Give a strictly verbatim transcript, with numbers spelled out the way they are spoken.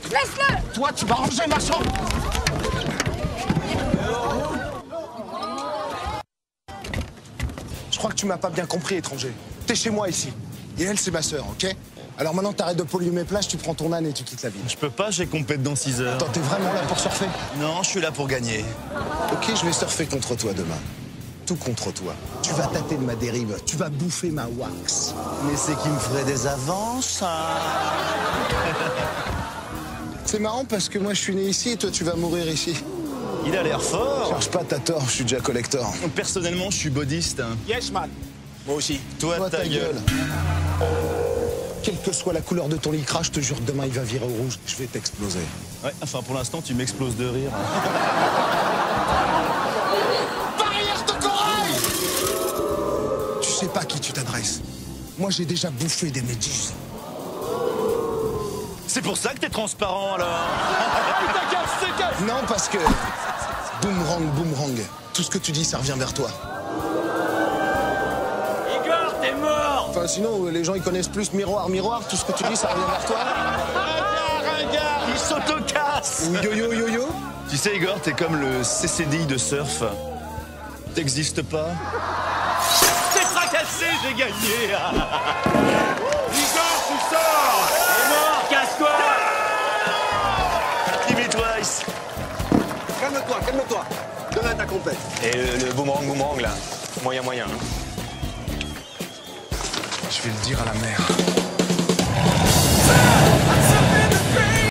Laisse-le! Toi, tu vas ranger ma chambre! Je crois que tu m'as pas bien compris, étranger. T'es chez moi ici. Et elle, c'est ma sœur, ok? Alors maintenant, t'arrêtes de polluer mes plages, tu prends ton âne et tu quittes la ville. Je peux pas, j'ai compète dans six heures. Attends, t'es vraiment là pour surfer? Non, je suis là pour gagner. Ok, je vais surfer contre toi demain. Tout contre toi. Tu vas tâter de ma dérive, tu vas bouffer ma wax. Mais c'est qui me ferait des avances, hein? C'est marrant parce que moi, je suis né ici et toi, tu vas mourir ici. Il a l'air fort. Cherche pas, t'as tort, je suis déjà collector. Personnellement, je suis bodiste. Yes, man. Moi aussi. Toi, Toi, ta, gueule. Quelle que soit la couleur de ton lycra, je te jure, demain, il va virer au rouge. Je vais t'exploser. Ouais, enfin, pour l'instant, tu m'exploses de rire. Barrière de corail! Tu sais pas à qui tu t'adresses. Moi, j'ai déjà bouffé des méduses. C'est pour ça que t'es transparent, alors? Non, parce que... Boomerang, boomerang. Tout ce que tu dis, ça revient vers toi. Igor, t'es mort! Enfin, sinon, les gens, ils connaissent plus miroir, miroir. Tout ce que tu dis, ça revient vers toi. Regarde, regarde, il s'autocasse! Ou yo-yo, yo-yo. Tu sais, Igor, t'es comme le C C D I de surf. T'existes pas. T'es fracassé, j'ai gagné! Igor, tu sors! T'es mort, casse-toi! Timmy Twice. Calme-toi, calme-toi. Donne ta compète. Et le, le boomerang, boomerang, là, moyen, moyen. Hein. Je vais le dire à la mère.